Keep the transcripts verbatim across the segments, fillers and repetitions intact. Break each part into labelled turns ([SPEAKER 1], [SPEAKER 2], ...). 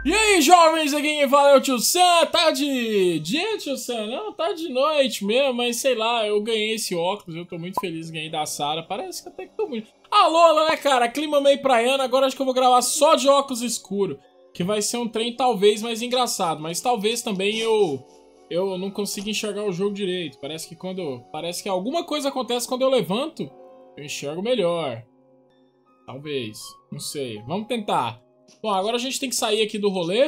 [SPEAKER 1] E aí, jovens, aqui quem fala é o Tio Sam. Tá de dia, Tio Sam? Não, tá de noite mesmo, mas sei lá, eu ganhei esse óculos, eu tô muito feliz, ganhei da Sarah. Parece que até que tô muito... Ah, Lola, né, cara? Clima meio praiano, agora acho que eu vou gravar só de óculos escuro, que vai ser um trem talvez mais engraçado, mas talvez também eu... Eu não consiga enxergar o jogo direito. Parece que quando... Parece que alguma coisa acontece quando eu levanto, eu enxergo melhor. Talvez, não sei. Vamos tentar. Bom, agora a gente tem que sair aqui do rolê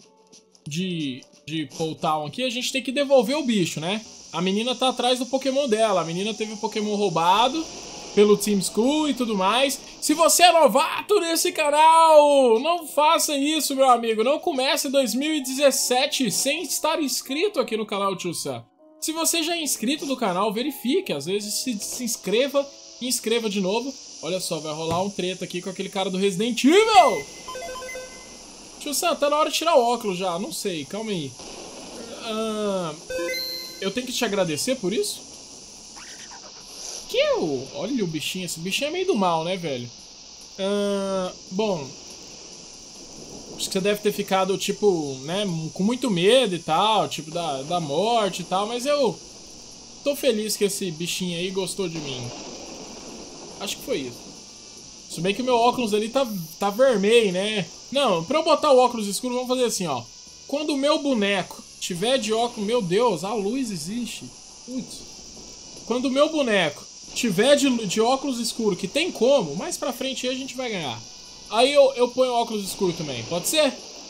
[SPEAKER 1] de, de Pole Town aqui. A gente tem que devolver o bicho, né? A menina tá atrás do Pokémon dela. A menina teve o Pokémon roubado pelo Team School e tudo mais. Se você é novato nesse canal, não faça isso, meu amigo. Não comece dois mil e dezessete sem estar inscrito aqui no canal Tio Sam. Se você já é inscrito no canal, verifique. Às vezes se, se inscreva e inscreva de novo. Olha só, vai rolar um treta aqui com aquele cara do Resident Evil. Tio Sam, tá na hora de tirar o óculos já. Não sei, calma aí. Uh, eu tenho que te agradecer por isso? Que eu... Olha o bichinho. Esse bichinho é meio do mal, né, velho? Uh, bom... Acho que você deve ter ficado, tipo, né, com muito medo e tal. Tipo, da, da morte e tal. Mas eu... tô feliz que esse bichinho aí gostou de mim. Acho que foi isso. Se bem que o meu óculos ali tá, tá vermelho, né? Não, pra eu botar o óculos escuro, vamos fazer assim, ó. Quando o meu boneco tiver de óculos... Meu Deus, a luz existe. Putz. Quando o meu boneco tiver de, de óculos escuro, que tem como, mais pra frente aí a gente vai ganhar. Aí eu, eu ponho óculos escuro também, pode ser?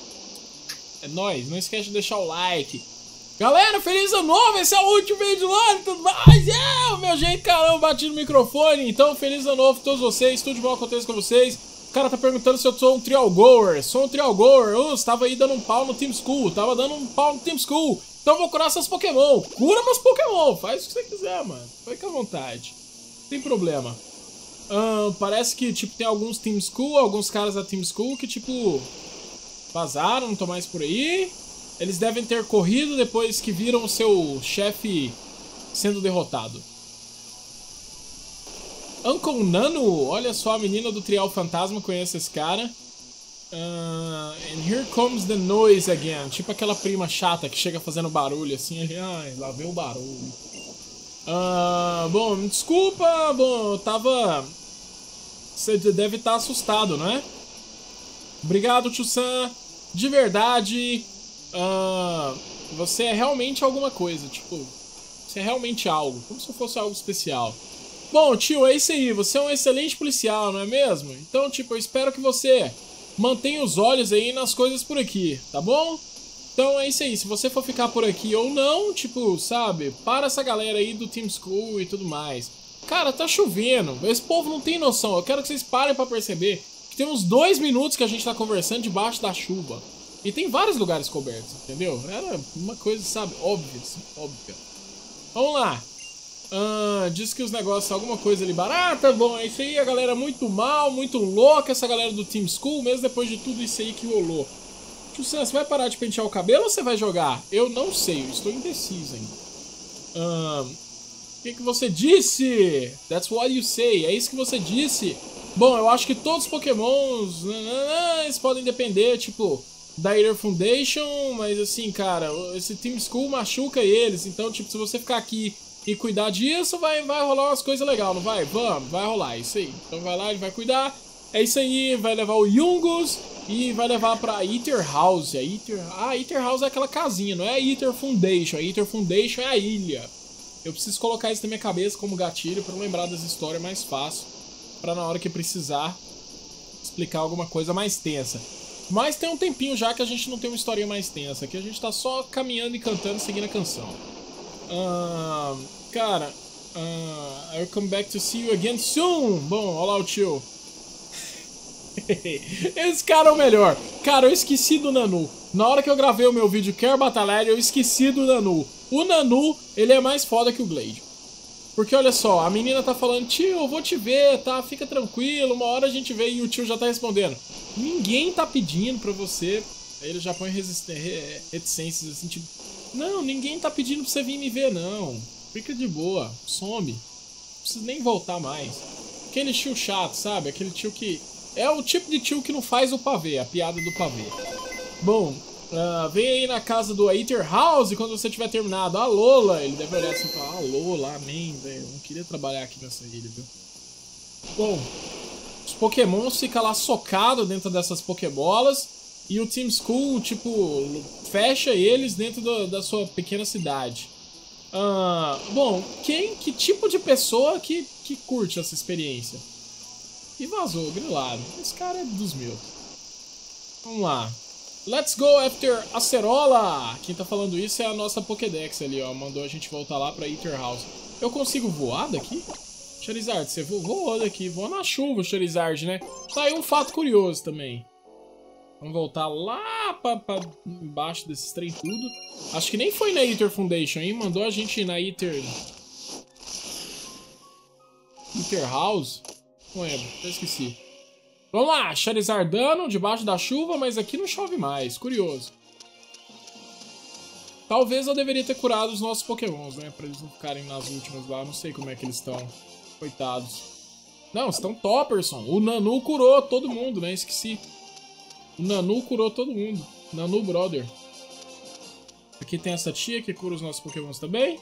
[SPEAKER 1] É nóis, não esquece de deixar o like. Galera, feliz ano novo, esse é o último vídeo do ano e tudo mais. É, o meu jeito, caramba, bati no microfone. Então, feliz ano novo a todos vocês, tudo de bom aconteça com vocês. O cara tá perguntando se eu sou um trial goer. Sou um trial goer. Uh, estava aí dando um pau no Team School. Tava dando um pau no Team School. Então eu vou curar seus Pokémon. Cura meus Pokémon. Faz o que você quiser, mano. Fica à vontade. Não tem problema. Uh, parece que, tipo, tem alguns Team School, alguns caras da Team School que, tipo, vazaram, não estão mais por aí. Eles devem ter corrido depois que viram o seu chefe sendo derrotado. Uncle Nano, olha só, a menina do Trial Fantasma conhece esse cara. Uh, and here comes the noise again. Tipo aquela prima chata que chega fazendo barulho assim. Ai, lá vem o barulho. Uh, bom, desculpa, bom, eu tava... Você deve estar assustado, não é? Obrigado, Tio Sam. De verdade... Uh, você é realmente alguma coisa, tipo, você é realmente algo, como se fosse algo especial. Bom, tio, é isso aí, você é um excelente policial, não é mesmo? Então, tipo, eu espero que você mantenha os olhos aí nas coisas por aqui, tá bom? Então é isso aí, se você for ficar por aqui ou não, tipo, sabe, para essa galera aí do Team School e tudo mais. Cara, tá chovendo, esse povo não tem noção, eu quero que vocês parem pra perceber que tem uns dois minutos que a gente tá conversando debaixo da chuva. E tem vários lugares cobertos, entendeu? Era uma coisa, sabe, óbvia, assim, óbvia. Vamos lá. Ah, diz que os negócios, alguma coisa ali barata, bom, é isso aí, a galera muito mal, muito louca, essa galera do Team School, mesmo depois de tudo isso aí que rolou. Tio Sam, você vai parar de pentear o cabelo ou você vai jogar? Eu não sei, eu estou indeciso ainda. Ah, o que que você disse? That's what you say, é isso que você disse. Bom, eu acho que todos os Pokémons, eles podem depender, tipo... da Aether Foundation, mas assim, cara, esse Team School machuca eles, então, tipo, se você ficar aqui e cuidar disso, vai, vai rolar umas coisas legais, não vai? Vamos, vai rolar, isso aí. Então vai lá, ele vai cuidar, é isso aí, vai levar o Yungoos e vai levar pra Aether House. A Aether... Ah, a Aether House é aquela casinha, não é a Aether Foundation, a Aether Foundation é a ilha. Eu preciso colocar isso na minha cabeça como gatilho pra eu lembrar das histórias mais fácil, pra na hora que precisar explicar alguma coisa mais tensa. Mas tem um tempinho já que a gente não tem uma historinha mais tensa. Aqui a gente tá só caminhando e cantando, seguindo a canção. Uh, cara, uh, I'll come back to see you again soon. Bom, olha lá o tio. Esse cara é o melhor. Cara, eu esqueci do Nanu. Na hora que eu gravei o meu vídeo Quer Batalhar, eu esqueci do Nanu. O Nanu, ele é mais foda que o Glade. Porque olha só, a menina tá falando, tio, eu vou te ver, tá? Fica tranquilo, uma hora a gente vê, e o tio já tá respondendo. Ninguém tá pedindo pra você... Aí ele já põe reticências assim, tipo... Não, ninguém tá pedindo pra você vir me ver, não. Fica de boa, some. Não precisa nem voltar mais. Aquele tio chato, sabe? Aquele tio que... É o tipo de tio que não faz o pavê, a piada do pavê. Bom, uh, vem aí na casa do Aether House quando você tiver terminado. A Lola, ele deve olhar assim e falar, ah, Lola, amém, velho. Não queria trabalhar aqui nessa ilha, viu? Bom, os Pokémons ficam lá socados dentro dessas Pokébolas. E o Team Skull, tipo, fecha eles dentro do, da sua pequena cidade. Uh, bom, quem, que tipo de pessoa que, que curte essa experiência? E vazou, grilado. Esse cara é dos meus. Vamos lá. Let's go after Acerola! Quem tá falando isso é a nossa Pokédex ali, ó. Mandou a gente voltar lá pra Aether House. Eu consigo voar daqui? Charizard, você voou daqui. Voa na chuva, Charizard, né? Tá aí um fato curioso também. Vamos voltar lá pra, pra embaixo desses trem tudo. Acho que nem foi na Aether Foundation, hein? Mandou a gente ir na Aether... Aether House? Não lembro, até esqueci. Vamos lá, Charizard dano debaixo da chuva, mas aqui não chove mais. Curioso. Talvez eu deveria ter curado os nossos Pokémons, né? Pra eles não ficarem nas últimas lá. Não sei como é que eles estão. Coitados. Não, estão topperson. O Nanu curou todo mundo, né? Esqueci. O Nanu curou todo mundo. Nanu Brother. Aqui tem essa tia que cura os nossos Pokémons também.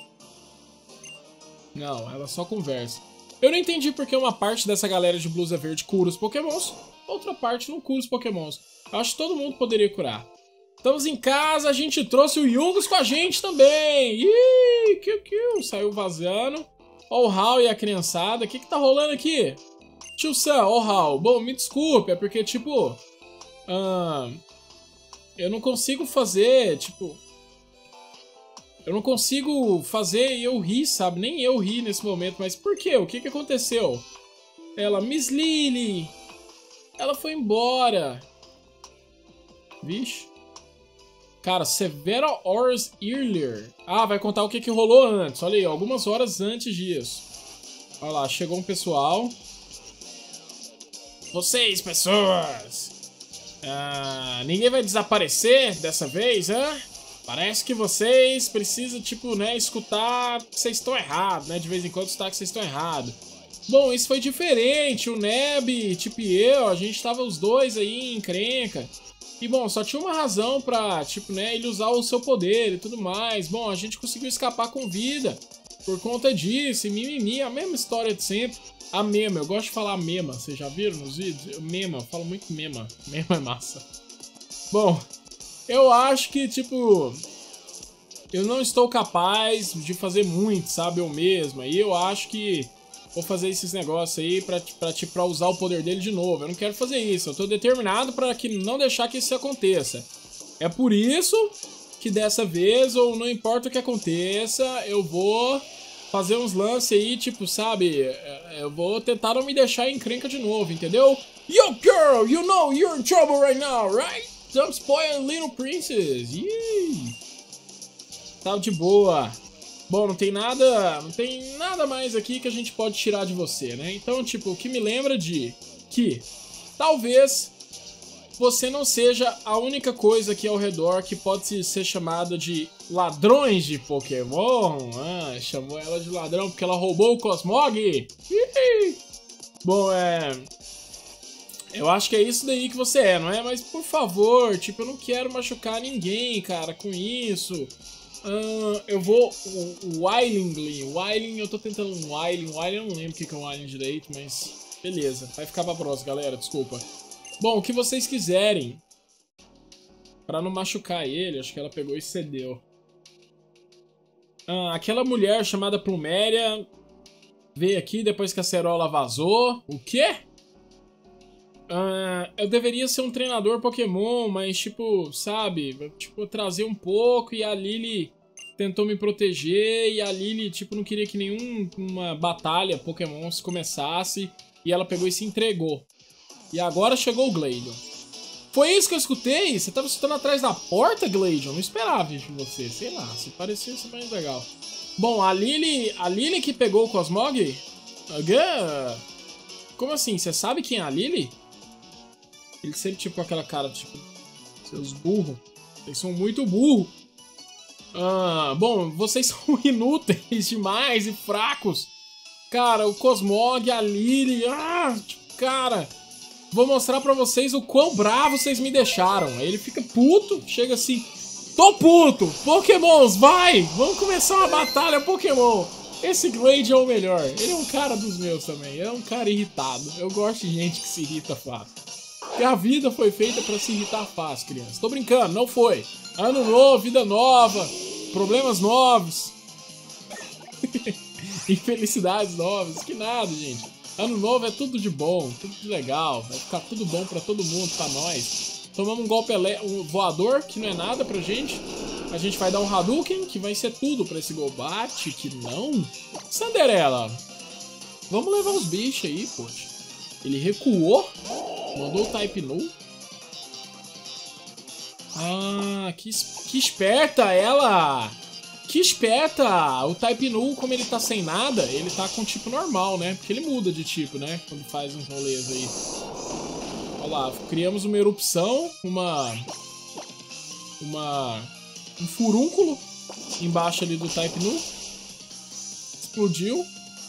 [SPEAKER 1] Não, ela só conversa. Eu não entendi porque uma parte dessa galera de blusa verde cura os Pokémons, outra parte não cura os Pokémons. Eu acho que todo mundo poderia curar. Estamos em casa, a gente trouxe o Yungus com a gente também. Ih, kiu, kiu, saiu vazando. Ó o Hal e a criançada. O que que tá rolando aqui? Tio Sam, ó o Hal. Bom, me desculpe, é porque, tipo... Uh, eu não consigo fazer, tipo... Eu não consigo fazer eu rir, sabe? Nem eu rir nesse momento. Mas por quê? O que que aconteceu? Ela, Miss Lily. Ela foi embora. Vixe. Cara, Severa Hours Earlier. Ah, vai contar o que que rolou antes. Olha aí, algumas horas antes disso. Olha lá, chegou um pessoal. Vocês, pessoas. Ah, ninguém vai desaparecer dessa vez, hã? Parece que vocês precisam, tipo, né, escutar que vocês estão errados, né? De vez em quando escutar que vocês estão errados. Bom, isso foi diferente. O Neb, tipo, e eu, a gente tava os dois aí em encrenca. E, bom, só tinha uma razão pra, tipo, né, ele usar o seu poder e tudo mais. Bom, a gente conseguiu escapar com vida por conta disso. E mimimi, a mesma história de sempre. A mema, eu gosto de falar mema. Vocês já viram nos vídeos? Eu, mema, eu falo muito mema. Mema é massa. Bom... Eu acho que, tipo, eu não estou capaz de fazer muito, sabe, eu mesmo. E eu acho que vou fazer esses negócios aí pra, pra, tipo, pra usar o poder dele de novo. Eu não quero fazer isso, eu tô determinado pra que não deixar que isso aconteça. É por isso que dessa vez, ou não importa o que aconteça, eu vou fazer uns lances aí, tipo, sabe, eu vou tentar não me deixar em encrenca de novo, entendeu? Yo, girl, you know you're in trouble right now, right? Don't spoil Little Princess. Yee. Tá de boa. Bom, não tem nada, não tem nada mais aqui que a gente pode tirar de você, né? Então, tipo, o que me lembra de que talvez você não seja a única coisa aqui ao redor que pode ser chamada de ladrões de Pokémon. Ah, chamou ela de ladrão porque ela roubou o Cosmog. Yee. Bom, é... eu acho que é isso daí que você é, não é? Mas, por favor, tipo, eu não quero machucar ninguém, cara, com isso. Uh, eu vou... O Wylingly. Wylin, eu tô tentando um Wylin. Wylin, eu não lembro o que é um Wylin direito, mas... beleza, vai ficar pra próxima, galera, desculpa. Bom, o que vocês quiserem. Pra não machucar ele, acho que ela pegou e cedeu. Uh, aquela mulher chamada Pluméria veio aqui depois que a Acerola vazou. O quê? Uh, eu deveria ser um treinador Pokémon, mas, tipo, sabe, tipo, trazer um pouco e a Lily tentou me proteger e a Lily, tipo, não queria que nenhuma batalha Pokémon se começasse e ela pegou e se entregou. E agora chegou o Gladeon. Foi isso que eu escutei? Você tava escutando atrás da porta, Gladeon? Não esperava isso de você, sei lá, se parecia ser mais legal. Bom, a Lily, a Lily que pegou o Cosmog? Again? Como assim? Você sabe quem é a Lily? Ele sempre, tipo, com aquela cara, tipo, seus burros. Vocês são muito burros. Ah, bom, vocês são inúteis demais e fracos. Cara, o Cosmog, a Lily, ah, tipo, cara, vou mostrar pra vocês o quão bravo vocês me deixaram. Aí ele fica puto, chega assim, tô puto, Pokémons, vai, vamos começar uma batalha Pokémon. Esse Glade é o melhor, ele é um cara dos meus também, ele é um cara irritado. Eu gosto de gente que se irrita fácil. Porque a vida foi feita pra se irritar fácil, criança. Tô brincando, não foi. Ano novo, vida nova, problemas novos. Infelicidades novas, que nada, gente. Ano novo é tudo de bom, tudo de legal. Vai ficar tudo bom pra todo mundo, pra nós. Tomamos um golpe um voador, que não é nada pra gente. A gente vai dar um Hadouken, que vai ser tudo pra esse Golbat, que não. Cinderela, vamos levar os bichos aí, poxa. Ele recuou, mandou o Type Null. Ah, que, que esperta ela! Que esperta! O Type Null, como ele tá sem nada, ele tá com tipo normal, né? Porque ele muda de tipo, né? Quando faz uns rolês aí. Olha lá, criamos uma erupção, uma... Uma... Um furúnculo embaixo ali do Type Null. Explodiu.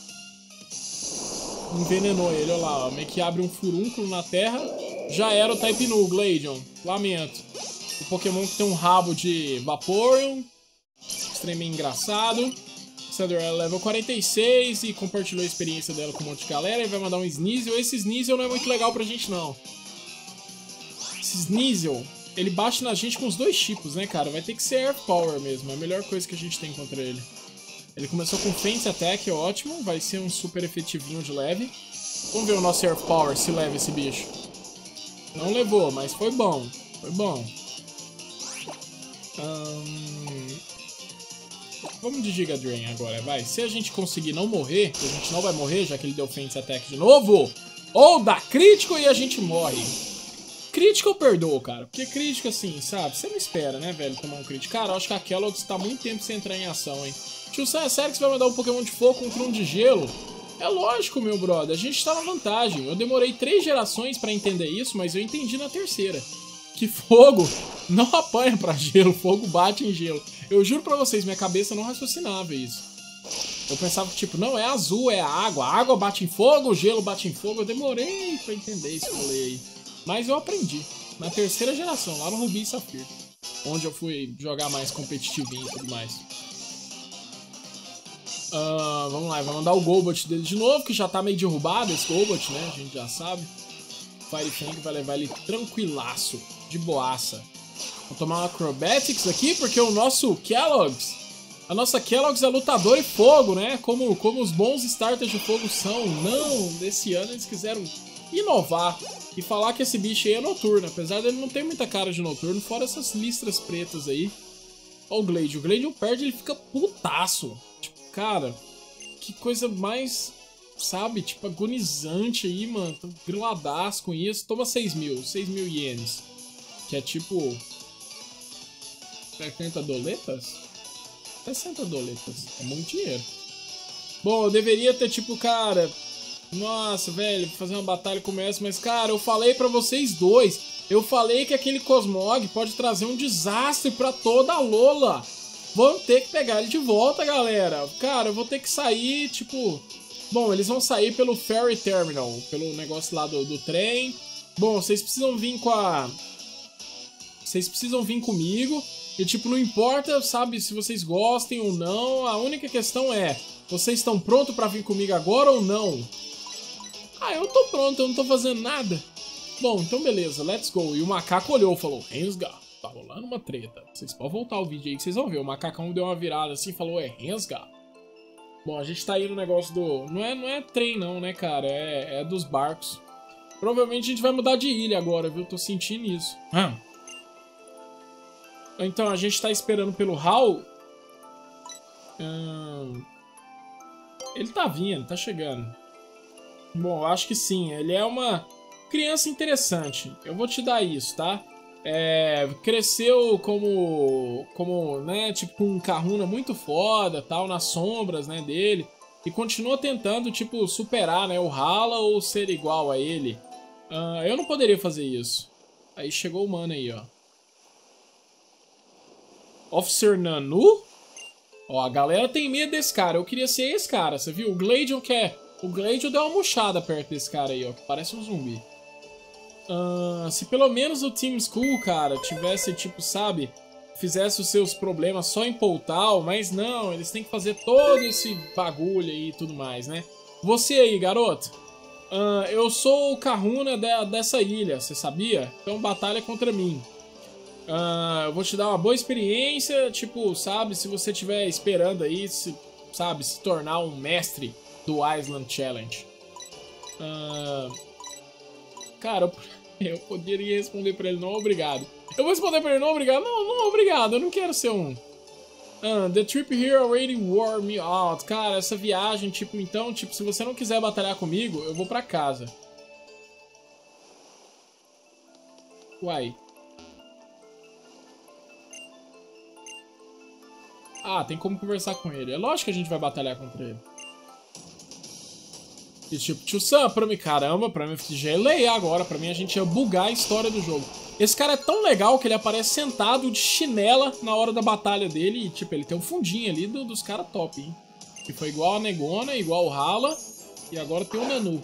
[SPEAKER 1] Envenenou ele, olha lá, ó. Meio que abre um furúnculo na terra. Já era o Type Null, Gladion. Lamento. O Pokémon que tem um rabo de Vaporeon. Extremamente engraçado. Cinderella level quarenta e seis e compartilhou a experiência dela com um monte de galera. E vai mandar um Sneasel. Esse Sneasel não é muito legal pra gente, não. Esse Sneasel, ele bate na gente com os dois tipos, né, cara? Vai ter que ser Air Power mesmo. É a melhor coisa que a gente tem contra ele. Ele começou com Fence Attack, é ótimo. Vai ser um super efetivinho de leve. Vamos ver o nosso Air Power se leva esse bicho. Não levou, mas foi bom. Foi bom. Hum... Vamos de Giga Drain agora, vai. Se a gente conseguir não morrer, a gente não vai morrer, já que ele deu Fence Attack de novo. Ou dá crítico e a gente morre. Crítico eu perdoo, cara. Porque crítico, assim, sabe? Você não espera, né, velho, tomar um crítico. Cara, eu acho que a Kellogg's tá muito tempo sem entrar em ação, hein. Tio Sam, é sério que você vai mandar um Pokémon de fogo contra um de gelo? É lógico, meu brother. A gente tá na vantagem. Eu demorei três gerações pra entender isso, mas eu entendi na terceira. Que fogo não apanha pra gelo, fogo bate em gelo. Eu juro pra vocês, minha cabeça não raciocinava isso. Eu pensava que, tipo, não, é azul, é a água. A água bate em fogo, o gelo bate em fogo. Eu demorei pra entender esse rolê aí. Mas eu aprendi. Na terceira geração, lá no Rubi e Safira. Onde eu fui jogar mais competitivinho e tudo mais. Uh, vamos lá, vai mandar o Golbat dele de novo, que já tá meio derrubado esse Golbat, né? A gente já sabe. Fire Fang vai levar ele tranquilaço, de boaça. Vou tomar uma Acrobatics aqui, porque o nosso Kellogg's, a nossa Kellogg's é lutador e fogo, né? Como, como os bons starters de fogo são. Não, desse ano eles quiseram inovar e falar que esse bicho aí é noturno, apesar dele não ter muita cara de noturno, fora essas listras pretas aí. Olha o Glade, o Glade perde, ele fica putaço. Tipo, cara, que coisa mais, sabe, tipo, agonizante aí, mano. Tô griladaço com isso. Toma seis mil, seis mil ienes. Que é tipo... sessenta doletas? sessenta doletas. É muito dinheiro. Bom, eu deveria ter, tipo, cara... Nossa, velho, fazer uma batalha como essa. Mas, cara, eu falei pra vocês dois. Eu falei que aquele Cosmog pode trazer um desastre pra toda a Lola. Vamos ter que pegar ele de volta, galera. Cara, eu vou ter que sair, tipo... Bom, eles vão sair pelo Ferry Terminal, pelo negócio lá do, do trem. Bom, vocês precisam vir com a... Vocês precisam vir comigo. E, tipo, não importa, sabe, se vocês gostem ou não. A única questão é... Vocês estão prontos pra vir comigo agora ou não? Ah, eu tô pronto, eu não tô fazendo nada. Bom, então beleza, let's go. E o macaco olhou e falou, Rensga, tá rolando uma treta. Vocês podem voltar o vídeo aí que vocês vão ver. O macacão deu uma virada assim e falou, é Rensga. Bom, a gente tá aí no negócio do... Não é, não é trem não, né, cara? É, é dos barcos. Provavelmente a gente vai mudar de ilha agora, viu? Tô sentindo isso. Hum. Então, a gente tá esperando pelo Hal. Hum... Ele tá vindo, tá chegando. Bom, eu acho que sim. Ele é uma criança interessante. Eu vou te dar isso, tá? É, cresceu como, como, né, tipo um Kahuna muito foda, tal, nas sombras, né, dele. E continua tentando, tipo, superar, né, o Hala ou ser igual a ele. Uh, eu não poderia fazer isso. Aí chegou o mano aí, ó. Officer Nanu? Ó, a galera tem medo desse cara. Eu queria ser esse cara, você viu? O Gladion quer... O Gladion deu uma murchada perto desse cara aí, ó. Que parece um zumbi. Uh, se pelo menos o Team Skull, cara, tivesse, tipo, sabe, fizesse os seus problemas só em Poltal, mas não, eles têm que fazer todo esse bagulho aí e tudo mais, né? Você aí, garoto, uh, eu sou o Kahuna de, dessa ilha, você sabia? Então batalha contra mim. Uh, eu vou te dar uma boa experiência, tipo, sabe, se você estiver esperando aí, se, sabe, se tornar um mestre do Island Challenge. Uh, cara, eu, eu poderia responder pra ele, não, obrigado. Eu vou responder pra ele, não, obrigado. Não, não, obrigado, eu não quero ser um. Uh, the trip here already wore me out. Cara, essa viagem, tipo, então, tipo, se você não quiser batalhar comigo, eu vou pra casa. Uai. Ah, tem como conversar com ele. É lógico que a gente vai batalhar contra ele. E tipo, tio Sam, pra mim, caramba, pra mim já é lei agora. Pra mim a gente ia bugar a história do jogo. Esse cara é tão legal que ele aparece sentado de chinela na hora da batalha dele. E tipo, ele tem um fundinho ali do, dos caras top, hein? Que foi igual a Negona, igual o Hala. E agora tem o Nanu.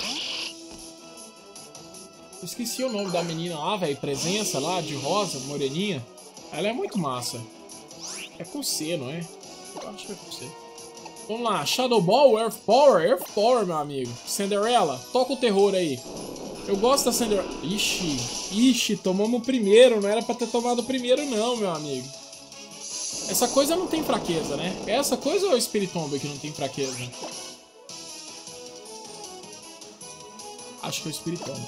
[SPEAKER 1] Eu esqueci o nome da menina lá, velho. Presença lá, de rosa, moreninha. Ela é muito massa. É com C, não é? Eu acho que é com C. Vamos lá, Shadow Ball, Earth Power, Earth Power, meu amigo. Cinderella, toca o terror aí. Eu gosto da Cinderella. Ixi, ixi, tomamos o primeiro. Não era pra ter tomado o primeiro, não, meu amigo. Essa coisa não tem fraqueza, né? Essa coisa ou é o Spiritomb que não tem fraqueza? Acho que é o Spiritomb.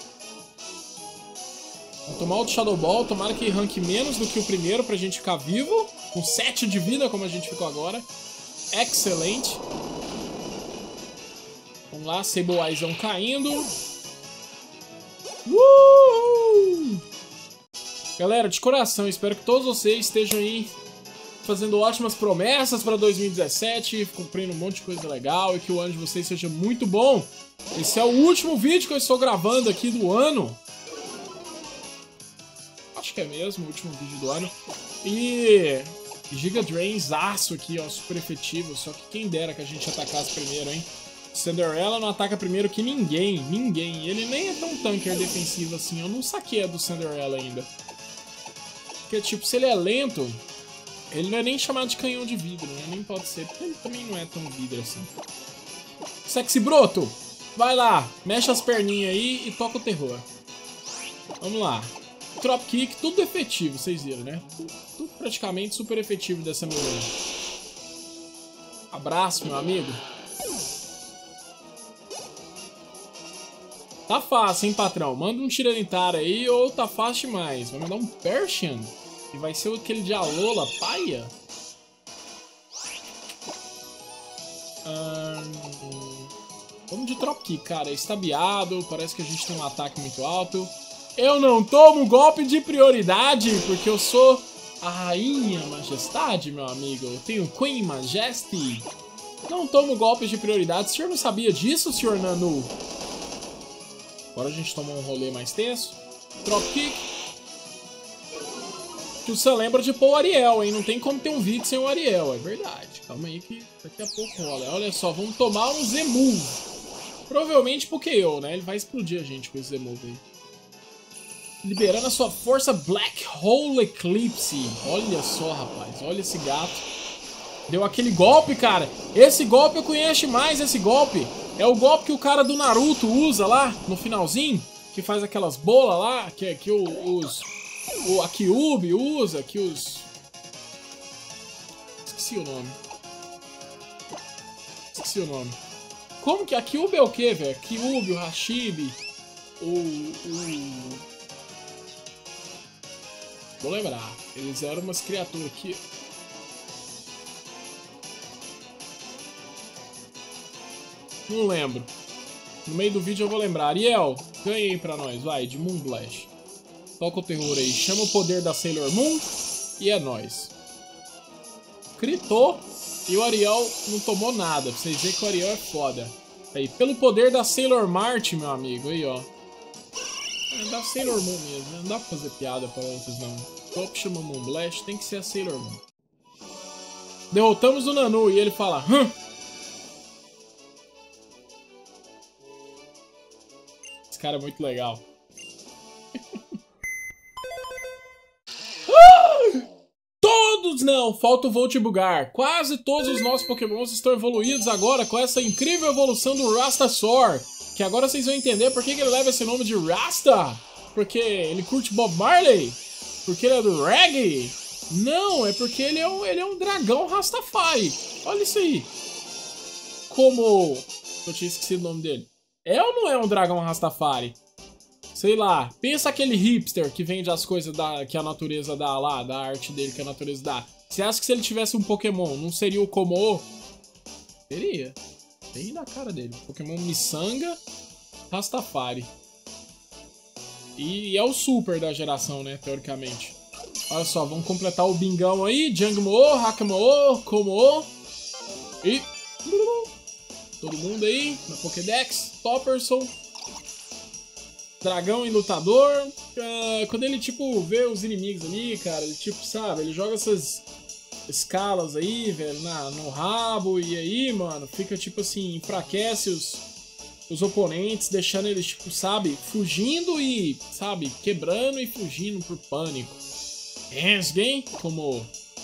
[SPEAKER 1] Vamos tomar outro Shadow Ball. Tomara que ranque menos do que o primeiro pra gente ficar vivo. Com sete de vida, como a gente ficou agora. Excelente. Vamos lá, Sablezão caindo. Uh! Galera, de coração, espero que todos vocês estejam aí fazendo ótimas promessas para dois mil e dezessete, cumprindo um monte de coisa legal e que o ano de vocês seja muito bom. Esse é o último vídeo que eu estou gravando aqui do ano. Acho que é mesmo o último vídeo do ano. E Giga Drains, aço aqui, ó, super efetivo. Só que quem dera que a gente atacasse primeiro, hein? Cinderella não ataca primeiro que ninguém, ninguém. Ele nem é tão tanker defensivo assim. Eu não saquei a do Cinderella ainda. Porque, tipo, se ele é lento, ele não é nem chamado de canhão de vidro, né? Nem pode ser, porque ele também não é tão vidro assim. Sexy Broto, vai lá, mexe as perninhas aí e toca o terror. Vamos lá. Drop kick, tudo efetivo, vocês viram, né? Tudo, tudo praticamente super efetivo dessa mulher. Abraço, meu amigo. Tá fácil, hein, patrão? Manda um Tiranitar aí ou tá fácil demais. Vai mandar um Persian? E vai ser aquele de Alola, paia? Hum... Vamos de Drop kick, cara. Estabiado, parece que a gente tem um ataque muito alto. Eu não tomo golpe de prioridade, porque eu sou a Rainha Majestade, meu amigo. Eu tenho Queen Majesty. Não tomo golpes de prioridade. O senhor não sabia disso, senhor Nanu? Agora a gente toma um rolê mais tenso. Drop kick. Que você lembra de pôr o Ariel, hein? Não tem como ter um vídeo sem o Ariel, é verdade. Calma aí que daqui a pouco rola. Olha só, vamos tomar um Z-Move. Provavelmente porque eu, né? Ele vai explodir a gente com esse Z-Move aí. Liberando a sua força Black Hole Eclipse. Olha só, rapaz. Olha esse gato. Deu aquele golpe, cara. Esse golpe eu conheço mais, esse golpe. É o golpe que o cara do Naruto usa lá no finalzinho. Que faz aquelas bolas lá. Que, que os... O, a Kyuubi usa. Que os... Esqueci o nome. Esqueci o nome. Como que... A Kyuubi é o que, velho? Kyuubi, o Hashibi. O... o... Vou lembrar, eles eram umas criaturas que... Não lembro. No meio do vídeo eu vou lembrar. Ariel, ganha aí pra nós, vai, de Moonblast. Toca o terror aí, chama o poder da Sailor Moon e é nóis. Critou e o Ariel não tomou nada, pra vocês verem que o Ariel é foda. Aí, pelo poder da Sailor Mart, meu amigo, aí ó. É da Sailor Moon mesmo, né? Não dá pra fazer piada pra outros, não. Top chama Moonblast, tem que ser a Sailor Moon. Derrotamos o Nanu e ele fala... Hã? Esse cara é muito legal. todos não, falta o Voltibugar. Quase todos os nossos pokémons estão evoluídos agora com essa incrível evolução do Rastasaur. Que agora vocês vão entender por que que ele leva esse nome de Rasta. Porque ele curte Bob Marley? Porque ele é do reggae? Não, é porque ele é um, ele é um dragão Rastafari. Olha isso aí. Como... Eu tinha esquecido o nome dele. É ou não é um dragão Rastafari? Sei lá, pensa aquele hipster que vende as coisas da, que a natureza dá lá, da arte dele que a natureza dá. Você acha que se ele tivesse um Pokémon, não seria o Como? Seria. Bem na cara dele. Pokémon Missanga Rastafari. E é o super da geração, né, teoricamente. Olha só, vamos completar o bingão aí. Jangmo, Hakamo, Como. E... todo mundo aí na Pokédex. Topperson. Dragão e lutador. Uh, quando ele, tipo, vê os inimigos ali, cara, ele, tipo, sabe, ele joga essas escalas aí, velho, na, no rabo. E aí, mano, fica, tipo assim, enfraquece os, os oponentes, deixando eles, tipo, sabe, fugindo e, sabe, quebrando e fugindo por pânico. Game, como...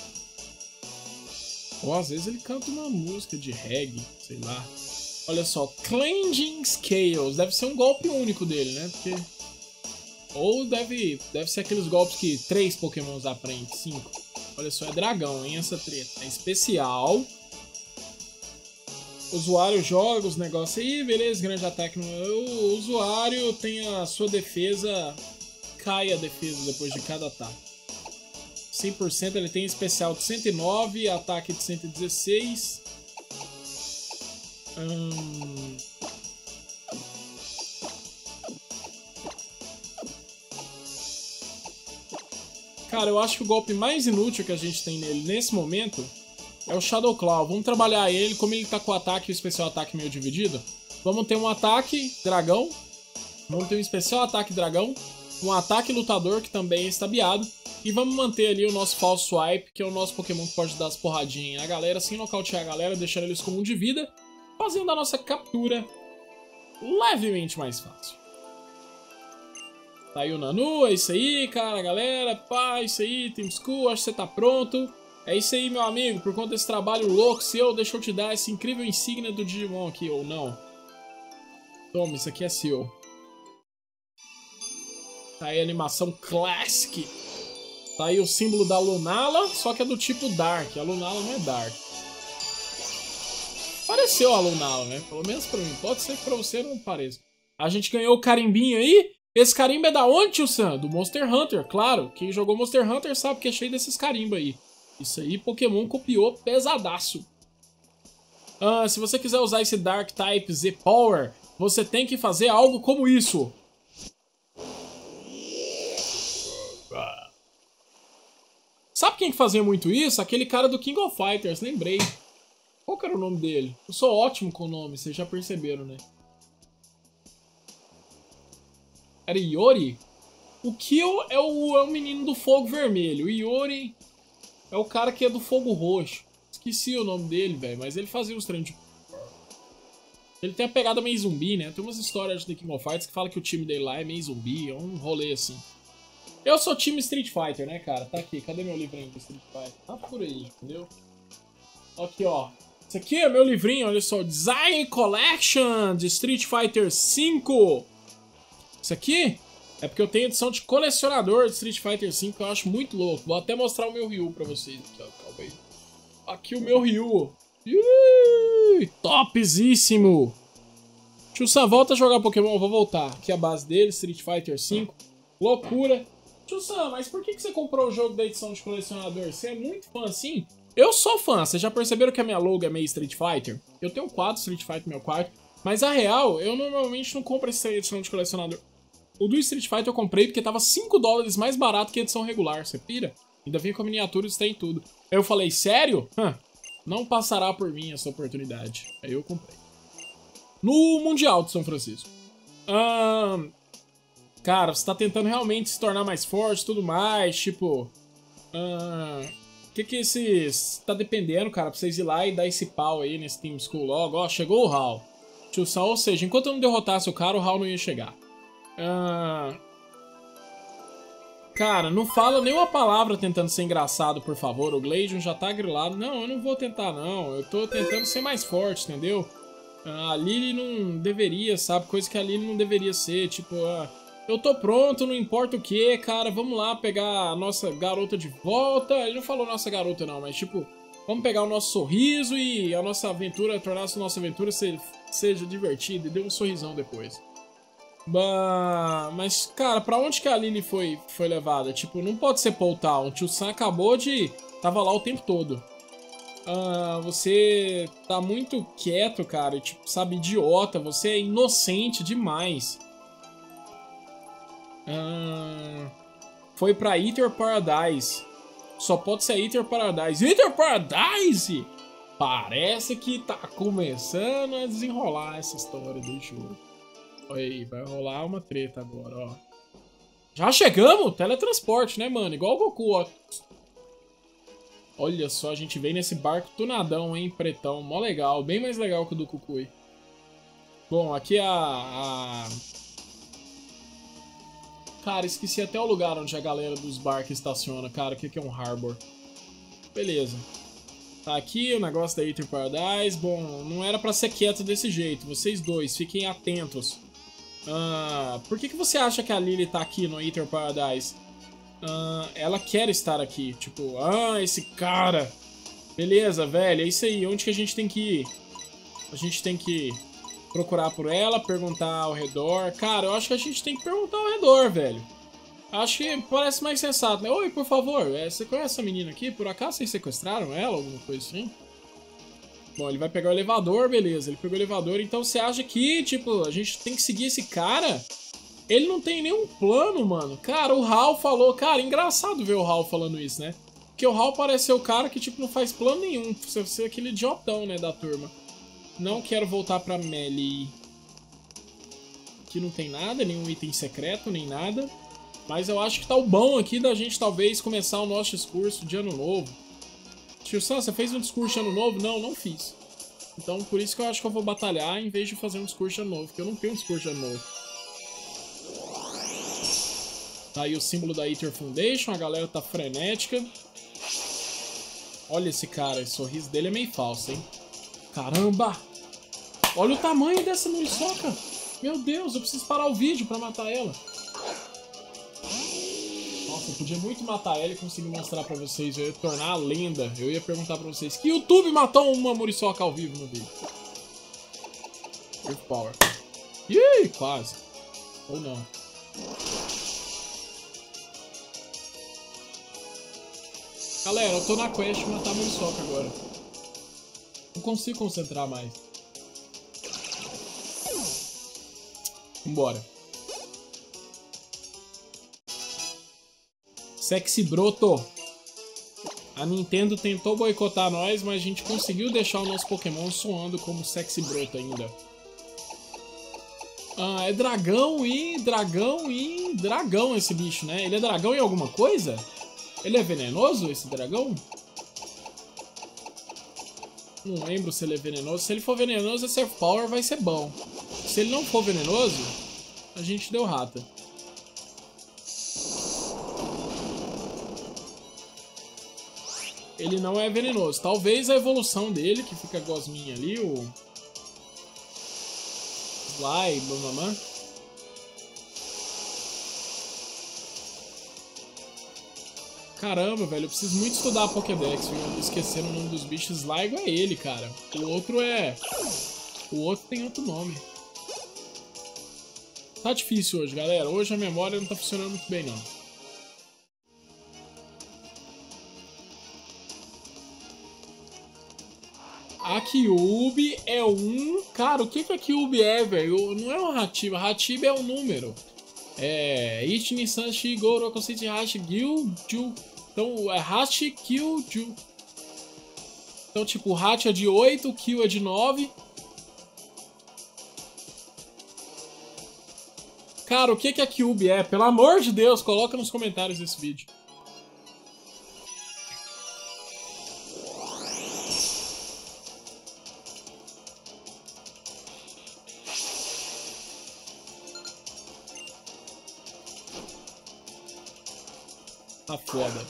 [SPEAKER 1] ou às vezes ele canta uma música de reggae, sei lá. Olha só, Clanging Scales. Deve ser um golpe único dele, né? Porque... ou deve, deve ser aqueles golpes que três pokémons aprendem, cinco. Olha só, é dragão, hein, essa treta. É especial. O usuário joga os negócios aí, beleza, grande ataque. O usuário tem a sua defesa... cai a defesa depois de cada ataque. cem por cento ele tem especial de cento e nove, ataque de cento e dezesseis. Hum... Cara, eu acho que o golpe mais inútil que a gente tem nele nesse momento é o Shadow Claw. Vamos trabalhar ele, como ele tá com o ataque e o especial ataque meio dividido. Vamos ter um ataque dragão. Vamos ter um especial ataque dragão. Um ataque lutador, que também é estabeado. E vamos manter ali o nosso falso swipe, que é o nosso Pokémon que pode dar as porradinhas na galera, sem nocautear a galera, deixando eles com um de vida, fazendo a nossa captura levemente mais fácil. Tá aí o Nanu, é isso aí, cara, galera, pá, é isso aí, Team School, acho que você tá pronto. É isso aí, meu amigo, por conta desse trabalho louco seu, deixa eu te dar essa incrível insígnia do Digimon aqui, ou não. Toma, isso aqui é seu. Tá aí a animação Classic. Tá aí o símbolo da Lunala, só que é do tipo Dark. A Lunala não é Dark. Pareceu a Lunala, né? Pelo menos pra mim. Pode ser que pra você não pareça. A gente ganhou o carimbinho aí. Esse carimbo é da onde, tio Sam? Do Monster Hunter, claro. Quem jogou Monster Hunter sabe que é cheio desses carimbos aí. Isso aí, Pokémon copiou pesadaço. Ah, se você quiser usar esse Dark Type Z-Power, você tem que fazer algo como isso. Sabe quem que fazia muito isso? Aquele cara do King of Fighters, lembrei. Qual que era o nome dele? Eu sou ótimo com o nome, vocês já perceberam, né? Era Iori? O Kill é o, é o menino do fogo vermelho. O Iori é o cara que é do fogo roxo. Esqueci o nome dele, velho, mas ele fazia os treinos de... ele tem a pegada meio zumbi, né? Tem umas histórias de King of Fighters que falam que o time dele lá é meio zumbi, é um rolê assim. Eu sou time Street Fighter, né, cara? Tá aqui, cadê meu livrinho do Street Fighter? Tá por aí, entendeu? Aqui, ó. Esse aqui é meu livrinho, olha só. Design Collection de Street Fighter cinco. Isso aqui é porque eu tenho edição de colecionador de Street Fighter cinco, que eu acho muito louco. Vou até mostrar o meu Ryu pra vocês. Calma aí. Aqui o meu Ryu. Ui, topzíssimo. Tio Sam, volta a jogar Pokémon, eu vou voltar. Aqui a base dele, Street Fighter cinco. Loucura. Tio Sam, mas por que que você comprou o jogo da edição de colecionador? Você é muito fã assim? Eu sou fã, vocês já perceberam que a minha logo é meio Street Fighter? Eu tenho quatro Street Fighter no meu quarto, mas a real, eu normalmente não compro essa edição de colecionador. O do Street Fighter eu comprei porque tava cinco dólares mais barato que a edição regular, você pira? Ainda vem com a miniatura e tem tudo. Aí eu falei, sério? Hã, não passará por mim essa oportunidade. Aí eu comprei. No Mundial de São Francisco. Ahn... Cara, você tá tentando realmente se tornar mais forte e tudo mais, tipo... O uh, que que esses... tá dependendo, cara, pra vocês ir lá e dar esse pau aí nesse Team School logo. Ó, chegou o Hal. Tio Sam, ou seja, enquanto eu não derrotasse o cara, o Hal não ia chegar. Uh, Cara, não fala nenhuma palavra tentando ser engraçado, por favor. O Gladeon já tá grilado. Não, eu não vou tentar, não. Eu tô tentando ser mais forte, entendeu? A Lily não deveria, sabe? Coisa que a Lily não deveria ser. Tipo, ah, eu tô pronto, não importa o que, cara. Vamos lá pegar a nossa garota de volta. Ele não falou nossa garota, não, mas tipo, vamos pegar o nosso sorriso e a nossa aventura, tornar a nossa aventura seja divertida. E dê um sorrisão depois. Mas, cara, pra onde que a Lily foi, foi levada? Tipo, não pode ser Paul Town. O Tio Sam acabou de... Tava lá o tempo todo. Ah, você tá muito quieto, cara. Tipo, sabe, idiota. Você é inocente demais. Ah, foi pra Ether Paradise. Só pode ser Ether Paradise. Ether Paradise! Parece que tá começando a desenrolar essa história do jogo. Aí, vai rolar uma treta agora, ó. Já chegamos? Teletransporte, né, mano? Igual o Goku, ó. Olha só, a gente vem nesse barco tunadão, hein, pretão. Mó legal, bem mais legal que o do Kukui. Bom, aqui a, a... Cara, esqueci até o lugar onde a galera dos barcos estaciona. Cara, o que que é um harbor? Beleza. Tá aqui o negócio da Ether Paradise. Bom, não era pra ser quieto desse jeito. Vocês dois, fiquem atentos. Ah, por que que você acha que a Lily tá aqui no Ether Paradise? Ah, ela quer estar aqui. Tipo, ah, esse cara. Beleza, velho, é isso aí. Onde que a gente tem que ir? A gente tem que procurar por ela, perguntar ao redor. Cara, eu acho que a gente tem que perguntar ao redor, velho. Acho que parece mais sensato, né? Oi, por favor, é, você conhece essa menina aqui? Por acaso vocês sequestraram ela? Alguma coisa assim? Bom, ele vai pegar o elevador, beleza. Ele pegou o elevador, então você acha que, tipo, a gente tem que seguir esse cara? Ele não tem nenhum plano, mano. Cara, o Hal falou... Cara, engraçado ver o Hal falando isso, né? Porque o Hal parece ser o cara que, tipo, não faz plano nenhum. Você ser aquele idiotão, né, da turma. Não quero voltar pra Melee. Aqui não tem nada, nenhum item secreto, nem nada. Mas eu acho que tá o bom aqui da gente, talvez, começar o nosso discurso de ano novo. Tio Sam, você fez um discurso de ano novo? Não, não fiz. Então, por isso que eu acho que eu vou batalhar em vez de fazer um discurso de ano novo. Porque eu não tenho um discurso de ano novo. Tá aí o símbolo da Ether Foundation. A galera tá frenética. Olha esse cara. O sorriso dele é meio falso, hein? Caramba! Olha o tamanho dessa muriçoca. Meu Deus, eu preciso parar o vídeo pra matar ela. Nossa, eu podia muito matar ela e conseguir mostrar pra vocês. Eu ia tornar a lenda. Eu ia perguntar pra vocês que YouTube matou uma muriçoca ao vivo no vídeo. Earth Power. Ih, quase. Ou não. Galera, eu tô na quest de matar a muriçoca agora. Não consigo concentrar mais. Vambora. Sexy Broto. A Nintendo tentou boicotar nós, mas a gente conseguiu deixar o nosso Pokémon soando como Sexy Broto ainda. Ah, é dragão e dragão e dragão esse bicho, né? Ele é dragão em alguma coisa? Ele é venenoso, esse dragão? Não lembro se ele é venenoso. Se ele for venenoso, esse Earth Power vai ser bom. Se ele não for venenoso, a gente deu rata. Ele não é venenoso. Talvez a evolução dele, que fica gosminha ali, o... Sly, mamamã. Caramba, velho, eu preciso muito estudar a Pokédex, viu? Eu tô esquecendo o nome dos bichos. Sligo é ele, cara. O outro é... O outro tem outro nome. Tá difícil hoje, galera. Hoje a memória não tá funcionando muito bem, não. A Kyuubi é um... Cara, o que que a Kyuubi é, velho? Não é um Hatiba. Hatiba é um número. É... Ichini, Sanshi, Goro, Kosei, Hashi, Gyu, Ju. Então, é Hashi, Kyu, Ju. Então, tipo, o Hachi é de oito, o Kyu é de nove. Cara, o que que a Kyuubi é? Pelo amor de Deus, coloca nos comentários desse vídeo. Tá foda.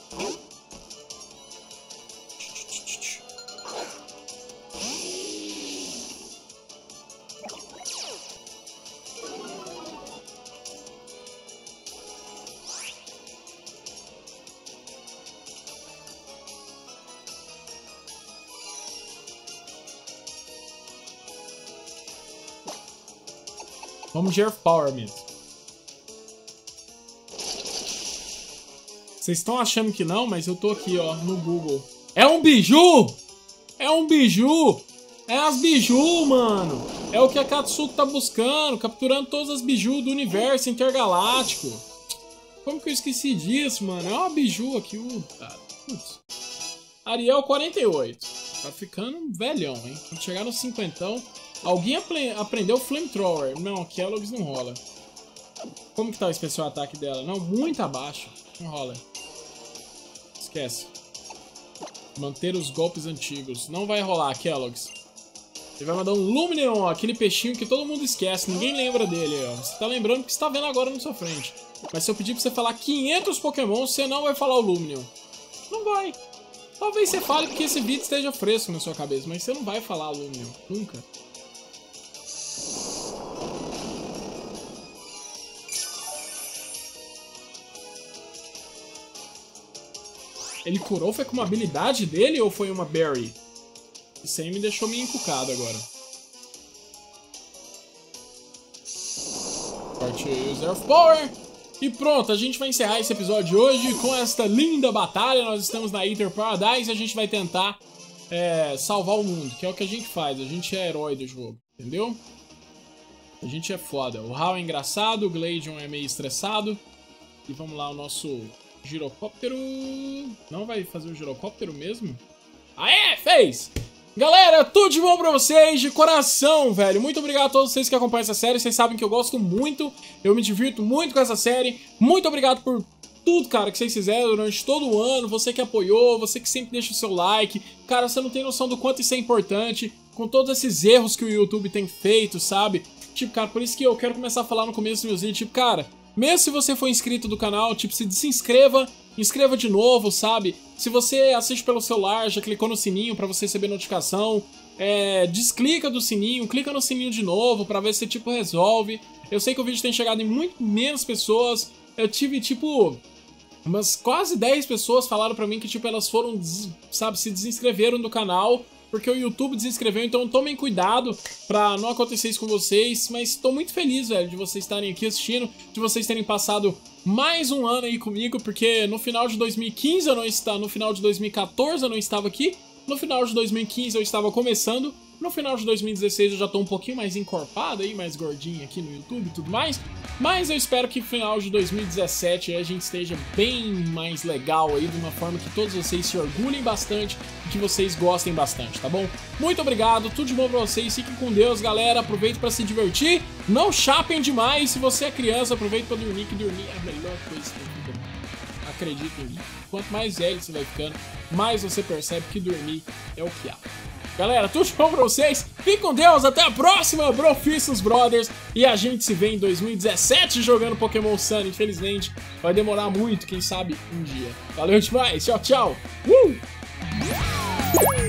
[SPEAKER 1] Vamos de Earth Power mesmo. Vocês estão achando que não, mas eu tô aqui, ó, no Google. É um biju! É um biju! É as biju, mano! É o que a Katsuki tá buscando, capturando todas as biju do universo intergaláctico. Como que eu esqueci disso, mano? É uma biju aqui, uh, cara. Putz. Ariel quarenta e oito. Tá ficando velhão, hein? Quando chegar no cinquentão... Alguém aprendeu Flamethrower. Não, Kellogg's não rola. Como que tá o especial ataque dela? Não, muito abaixo. Não rola. Esquece. Manter os golpes antigos. Não vai rolar, Kellogg's. Ele vai mandar um Lumineon, ó, aquele peixinho que todo mundo esquece. Ninguém lembra dele, ó. Você tá lembrando que você tá vendo agora na sua frente. Mas se eu pedir pra você falar quinhentos Pokémon, você não vai falar o Lumineon. Não vai. Talvez você fale porque esse vídeo esteja fresco na sua cabeça, mas você não vai falar o Lumineon. Nunca. Ele curou foi com uma habilidade dele ou foi uma berry? Isso aí me deixou meio encucado agora. Parte use Earth Power. E pronto, a gente vai encerrar esse episódio de hoje com esta linda batalha. Nós estamos na Aether Paradise e a gente vai tentar é, salvar o mundo, que é o que a gente faz. A gente é herói do jogo, entendeu? A gente é foda. O Hal é engraçado, o Gladion é meio estressado. E vamos lá, o nosso... girocóptero... Não vai fazer o girocóptero mesmo? Aê, fez! Galera, tudo de bom pra vocês, de coração, velho. Muito obrigado a todos vocês que acompanham essa série. Vocês sabem que eu gosto muito, eu me divirto muito com essa série. Muito obrigado por tudo, cara, que vocês fizeram durante todo o ano. Você que apoiou, você que sempre deixa o seu like. Cara, você não tem noção do quanto isso é importante. Com todos esses erros que o YouTube tem feito, sabe? Tipo, cara, por isso que eu quero começar a falar no começo do meu vídeo. Tipo, cara... Mesmo se você for inscrito do canal, tipo, se inscreva, inscreva de novo, sabe? Se você assiste pelo celular, já clicou no sininho pra você receber notificação, é, desclica do sininho, clica no sininho de novo pra ver se, tipo, resolve. Eu sei que o vídeo tem chegado em muito menos pessoas. Eu tive, tipo, umas quase dez pessoas falaram pra mim que, tipo, elas foram, sabe, se desinscreveram do canal porque o YouTube desinscreveu, então tomem cuidado pra não acontecer isso com vocês, mas tô muito feliz, velho, de vocês estarem aqui assistindo, de vocês terem passado mais um ano aí comigo, porque no final de dois mil e quinze eu não estava, no final de dois mil e quatorze eu não estava aqui, no final de dois mil e quinze eu estava começando, no final de dois mil e dezesseis eu já tô um pouquinho mais encorpado aí, mais gordinho aqui no YouTube e tudo mais, mas eu espero que no final de dois mil e dezessete a gente esteja bem mais legal aí, de uma forma que todos vocês se orgulhem bastante e que vocês gostem bastante, tá bom? Muito obrigado, tudo de bom pra vocês, fiquem com Deus, galera, aproveite pra se divertir, não chapem demais, se você é criança, aproveite pra dormir, que dormir é a melhor coisa da vida, acredita em mim. Quanto mais velho você vai ficando, mais você percebe que dormir é o que há. Galera, tudo de bom pra vocês, fiquem com Deus, até a próxima, Brofistos Brothers, e a gente se vê em dois mil e dezessete jogando Pokémon Sun, infelizmente, vai demorar muito, quem sabe um dia. Valeu demais, tchau, tchau! Uh!